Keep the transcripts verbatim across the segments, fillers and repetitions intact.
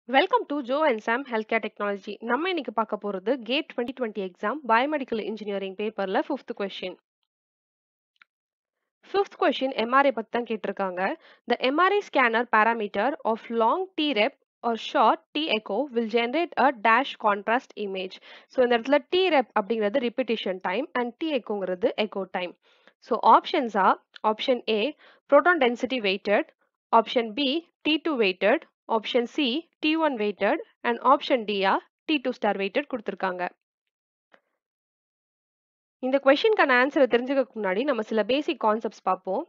Welcome to J O and SAM Healthcare Technology. நம்ம இன்னைக்கு பார்க்க போறது GATE twenty twenty exam Biomedical Engineering paperல fifth question. Fifth question M R I பத்தி தான் கேட்டிருக்காங்க. The M R I scanner parameter of long T rep or short T echo will generate a dash contrast image. So இந்த இடத்துல T rep அப்படிங்கிறது repetition time and T echoங்கிறது echo time. So options are option A proton density weighted, option B T two weighted, option C T one weighted and option D ah T two star weighted கொடுத்திருக்காங்க. இந்த கொஸ்டின்கான ஆன்சரை தெரிஞ்சுக்கிறதுக்கு முன்னாடி நம்ம சில basic concepts பார்ப்போம்.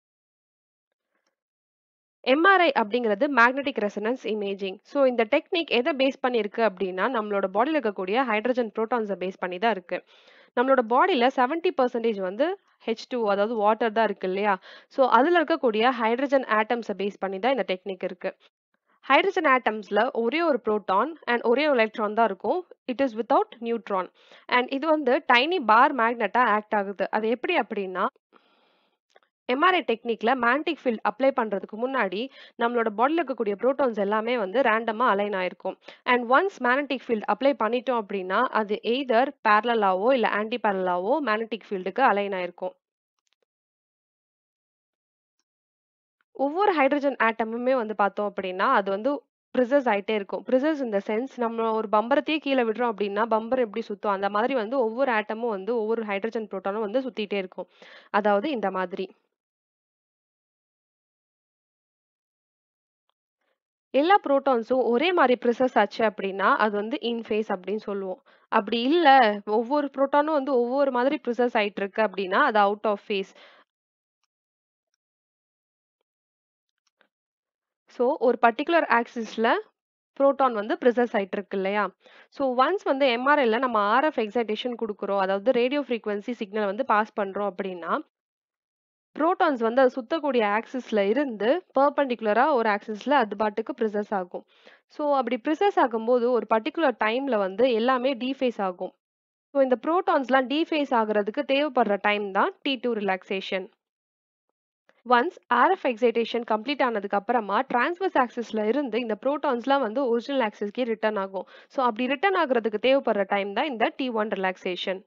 M R I அப்படிங்கிறது magnetic resonance imaging. So இந்த டெக்னிக் எதை பேஸ் பண்ணியிருக்கு அப்படின்னா நம்மளோட பாடியில் இருக்கக்கூடிய ஹைட்ரஜன் புரோட்டான்ஸை பேஸ் பண்ணி தான் இருக்கு. நம்மளோட பாடியில் செவன்டி பர்சன்டேஜ் வந்து ஹெச் டூ அதாவது வாட்டர் தான் இருக்கு இல்லையா? ஸோ அதில் இருக்கக்கூடிய ஹைட்ரஜன் ஆட்டம்ஸை பேஸ் பண்ணி தான் இந்த டெக்னிக் இருக்கு. ஹைட்ரஜன் ஆட்டம்ஸ்ல ஒரே ஒரு புரோட்டான் அண்ட் ஒரே ஒரு எலக்ட்ரான் தான் இருக்கும். It is without neutron. And இது வந்து டைனி பார் மேக்னெட்டா ஆக்ட் ஆகுது. அது எப்படி அப்படின்னா M R I டெக்னிக்ல மேக்னெட்டிக் ஃபீல்ட் அப்ளை பண்றதுக்கு முன்னாடி நம்மளோட பாடியில் இருக்கக்கூடிய புரோட்டான்ஸ் எல்லாமே வந்து ரேண்டமா அலைன் ஆயிருக்கும். And once magnetic field apply பண்ணிட்டோம் அப்படின்னா அது எய்தர் பேரலாவோ இல்ல ஆன்டி பேரலாவோ மேக்னெட்டிக் ஃபீல்டுக்கு அலைன் ஆயிருக்கும். ஒவ்வொரு ஹைட்ரஜன் ஆட்டமுமே வந்து பார்த்தோம் அப்படின்னா அது வந்து ப்ரிசர்ஸ் ஆயிட்டே இருக்கும். ப்ரிசர்ஸ் இன் த சென்ஸ் நம்ம ஒரு பம்பரத்தையே கீழே விடுறோம் அப்படின்னா பம்பர் எப்படி சுத்தும் அந்த மாதிரி வந்து ஒவ்வொரு ஆட்டமும் வந்து ஒவ்வொரு ஹைட்ரஜன் புரோட்டானும் வந்து சுத்திட்டே இருக்கும். அதாவது இந்த மாதிரி. எல்லா புரோட்டான்ஸும் ஒரே மாதிரி ப்ரிசர்ஸ் ஆச்சு அப்படின்னா அது வந்து இன் ஃபேஸ் அப்படின்னு சொல்லுவோம். அப்படி இல்ல ஒவ்வொரு புரோட்டானும் வந்து ஒவ்வொரு மாதிரி ப்ரிசர்ஸ் ஆயிட்டு இருக்கு அப்படின்னா அது அவுட் ஆஃப் ஃபேஸ். ஸோ ஒரு பர்ட்டிகுலர் ஆக்சிஸ்ல புரோட்டான் வந்து ப்ரிசர்ஸ் ஆயிட்டு இருக்கு இல்லையா? ஸோ ஒன்ஸ் வந்து M R Iல நம்ம R F எக்ஸைட்டேஷன் குடுக்குறோம். அதாவது ரேடியோ ஃப்ரீக்வன்சி சிக்னல் வந்து பாஸ் பண்றோம் அப்படின்னா, புரோட்டான்ஸ் வந்து அது சுத்தக்கூடிய ஆக்சிஸ்ல இருந்து பெர்பெண்டிகுலரா ஒரு ஆக்சிஸ்ல அது பாட்டுக்கு ப்ரிசர்ஸ் ஆகும். ஸோ அப்படி ப்ரிசர்ஸ் ஆகும்போது ஒரு பர்ட்டிகுலர் டைம்ல வந்து எல்லாமே டீஃபேஸ் ஆகும். ஸோ இந்த புரோட்டான்ஸ்லாம் டீஃபேஸ் ஆகுறதுக்கு தேவைப்படுற டைம் தான் T two relaxation. Once R F excitation complete ஆனதுக்கு அப்புறமா டிரான்ஸ்வர்ஸ் ஆக்சிஸ்ல இருந்து இந்த புரோட்டான்ஸ்லாம் வந்து ஒரிஜினல் ஆக்சிஸ்க்கே ரிட்டர்ன் ஆகும். ஸோ அப்படி ரிட்டர்ன் ஆகுறதுக்கு தேவைப்படுற டைம் தான் இந்த T one ரிலாக்சேஷன்.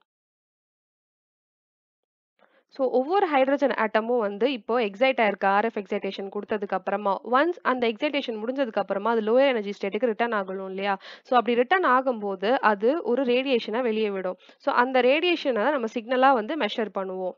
ஸோ ஒவ்வொரு ஹைட்ரஜன் ஆட்டமும் வந்து இப்போ எக்ஸைட் ஆயிருக்கு R F எக்ஸைட்டேஷன் குடுத்ததுக்கு அப்புறமா. ஒன்ஸ் அந்த எக்ஸைட்டேஷன் முடிஞ்சதுக்கு அப்புறமா அது லோயர் எனர்ஜி ஸ்டேட்டுக்கு ரிட்டர்ன் ஆகணும் இல்லையா? ஸோ அப்படி ரிட்டர்ன் ஆகும்போது அது ஒரு ரேடியேஷன வெளிய விடும். ஸோ அந்த ரேடியேஷன நம்ம சிக்னலா வந்து மெஷர் பண்ணுவோம்.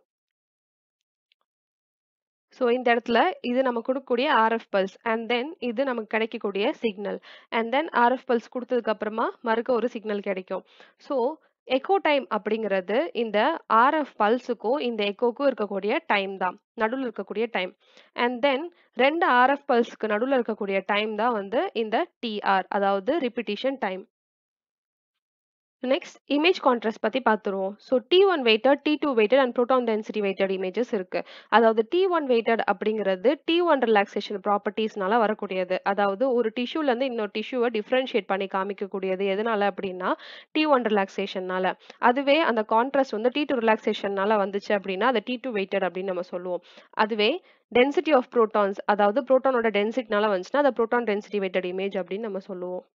ஸோ இந்த இடத்துல இது நம்ம குடுக்கக்கூடிய R F pulse and then இது நமக்கு கிடைக்கக்கூடிய signal. And then R F pulse குடுத்ததுக்கு அப்புறமா மறுக்க ஒரு சிக்னல் கிடைக்கும். ஸோ எக்கோ டைம் அப்படிங்கிறது இந்த R F பல்ஸுக்கும் இந்த எக்கோக்கும் இருக்கக்கூடிய டைம் தான். நடுவுல இருக்கக்கூடிய டைம். அண்ட் தென் ரெண்டு R F பல்ஸ்க்கு நடுவுல இருக்கக்கூடிய டைம் தான் வந்து இந்த T R அதாவது repetition time. Next image contrast பத்தி பார்த்துருவோம். So T one weighted, T two weighted and proton density weighted images இருக்கு. அதாவது T one weighted அப்படிங்கிறது T one ரிலாக்சேஷன் ப்ராப்பர்ட்டீஸ்னால வரக்கூடியது. அதாவது ஒரு டிஷ்யூல இருந்து இன்னொரு டிஷ்யூவை டிஃபரன்ஷியேட் பண்ணி காமிக்கக்கூடியது எதனால அப்படின்னா T one ரிலாக்சேஷன்னால. அதுவே அந்த கான்ட்ராஸ்ட் வந்து T two ரிலாக்சேஷன்னால வந்துச்சு அப்படின்னா அதை T two weighted அப்படின்னு நம்ம சொல்லுவோம். அதுவே டென்சிட்டி ஆஃப் புரோட்டான்ஸ் அதாவது புரோட்டானோட டென்சிட்டினால வந்துச்சுன்னா அதை புரோட்டான் டென்சிட்டி weighted இமேஜ் அப்படின்னு நம்ம சொல்லுவோம்.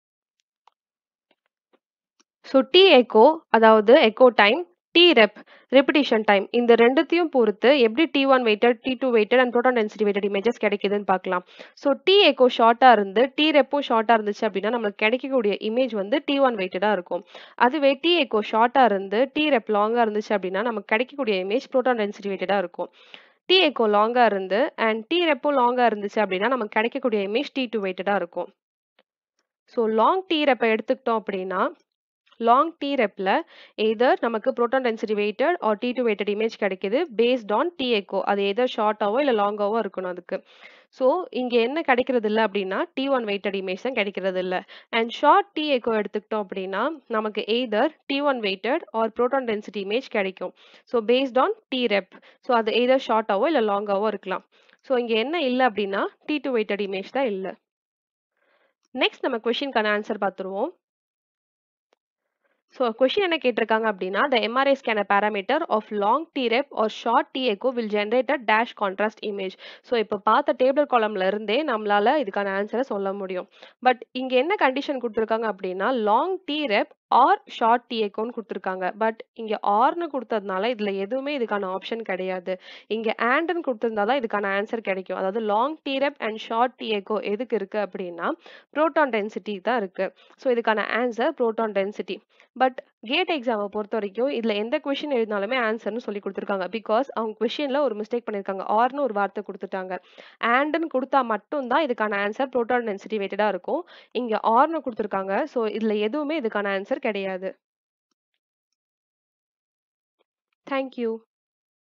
ஸோ T echo அதாவது echo time, T rep repetition time இந்த ரெண்டுத்தையும் பொறுத்து எப்படி T one weighted, T two weighted and proton density weighted images கிடைக்குதுன்னு பார்க்கலாம். ஸோ T echo ஷார்ட்டா இருந்து T repம் ஷார்ட்டா இருந்துச்சு அப்படின்னா நமக்கு கிடைக்கக்கூடிய இமேஜ் வந்து T one weightedஆ இருக்கும். அதுவே T echo ஷார்ட்டா இருந்து T rep லாங்கா இருந்துச்சு அப்படின்னா நமக்கு கிடைக்கக்கூடிய இமேஜ் புரோட்டான் டென்சிட்டி weighedஆ இருக்கும். T echo லாங்கா இருந்து அண்ட் T repம் லாங்கா இருந்துச்சு அப்படின்னா நமக்கு கிடைக்கக்கூடிய இமேஜ் T two weightedஆ இருக்கும். ஸோ லாங் T rep எடுத்துக்கிட்டோம் அப்படின்னா லாங் T repல எய்தர் நமக்கு proton density weighted or T two weighted image கிடைக்குது பேஸ்ட் ஆன் T echo. அது எய்தர் ஷார்ட்டாவோ இல்ல லாங்காவோ இருக்கணும் அதுக்கு. ஸோ இங்க என்ன கிடைக்கிறது இல்ல அப்படின்னா T one weighted இமேஜ் தான் கிடைக்கிறது இல்ல. அண்ட் ஷார்ட் T echo எடுத்துக்கிட்டோம் அப்படின்னா நமக்கு either T one weighted or proton density image கிடைக்கும். So based on T rep. So அது எய்தர் ஷார்ட்டாவோ இல்ல லாங்காவோ இருக்கலாம். ஸோ இங்க என்ன இல்ல அப்படின்னா T two weighted இமேஜ் தான் இல்ல. நெக்ஸ்ட் நம்ம கொஸ்டின்கான ஆன்சர் பார்த்துருவோம். ஸோ கொஸ்டின் என்ன கேட்டிருக்காங்க அப்படின்னா, "the MRI scanner parameter of long T rep or short T echo will generate a dash contrast image." So இப்ப பார்த்த டேபிள் காலம்ல இருந்தே நம்மளால இதுக்கான ஆன்ஸர சொல்ல முடியும். பட் இங்க என்ன கண்டிஷன் குடுத்துருக்காங்க அப்படின்னா, long T rep or short T எக்கோன்னு குடுத்துருக்காங்க. பட் இங்க ஆர்ன்னு குடுத்ததுனால இதுல எதுவுமே இதுக்கான ஆப்ஷன் கிடையாது. இங்க ஆண்ட்ன்னு குடுத்திருந்தா தான் இதுக்கான ஆன்ஸர் கிடைக்கும். அதாவது long T rep and short T echo எதுக்கு இருக்கு அப்படின்னா, புரோட்டான் டென்சிட்டி தான் இருக்கு. ஸோ இதுக்கான answer proton density. But GATE எக்ஸாம பொறுத்தவரைக்கும், இதுல எந்த கொஸ்டின் எழுதினாலுமே ஆன்ஸர்ன்னு சொல்லிக் குடுத்துருக்காங்க. பிகாஸ் அவங்க கொஸ்டின்ல ஒரு மிஸ்டேக் பண்ணியிருக்காங்க. ஆர்ன்னு ஒரு வார்த்தை குடுத்துட்டாங்க. ஆண்ட்ன்னு குடுத்தா மட்டும் தான் இதுக்கான ஆன்ஸர் புரோட்டான் டென்சிட்டி வெயிட்டடா இருக்கும். இங்க ஆர்ன்னு குடுத்துருக்காங்க. ஸோ இதுல எதுவுமே இதுக்கான ஆன்ஸர் கிடையாது. Thank you.